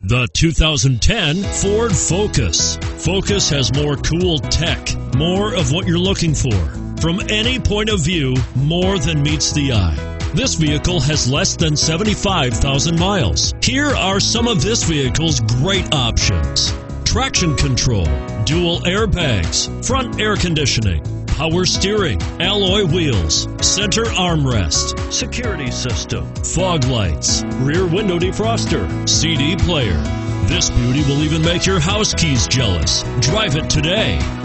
The 2010 Ford Focus. Focus has more cool tech, more of what you're looking for. From any point of view, more than meets the eye. This vehicle has less than 75,000 miles. Here are some of this vehicle's great options: traction control, dual airbags, front air conditioning, power steering, alloy wheels, center armrest, security system, fog lights, rear window defroster, CD player. This beauty will even make your house keys jealous. Drive it today.